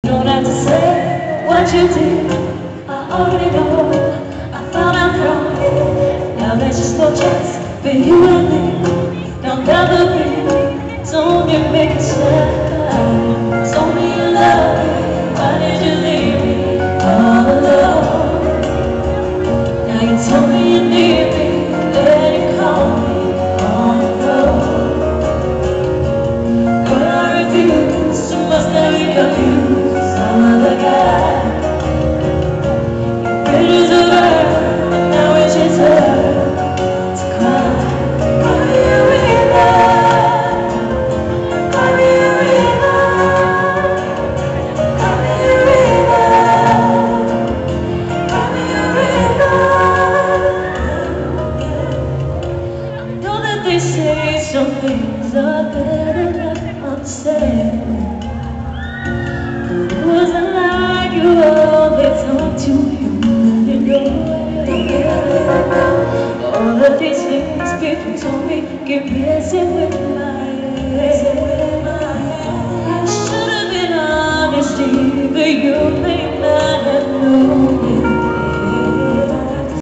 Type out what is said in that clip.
Don't have to say what you did. I already know. I found out from you. Now there's just no chance for you and me. There'll never be. Told me make it stop. Told me you love me. Why did you leave me all alone? Now you told me you need me. Then you call me on the phone. But I refuse. So must I be confused? Some other guy. Your bridges are burned, and now it's your turn to cry. Cry me a river, cry me a river, cry me a river, cry me a river. I know that they say some things are better left unsaid. It wasn't like you always talked to you in your way. All of these things people told me, get busy with my